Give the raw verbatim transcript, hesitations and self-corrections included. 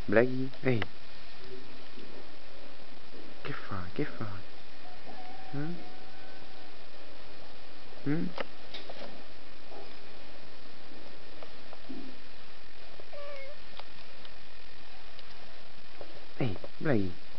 Blackie, ehi, che fai, che fai? Mm? Mm? Ehi, Blackie.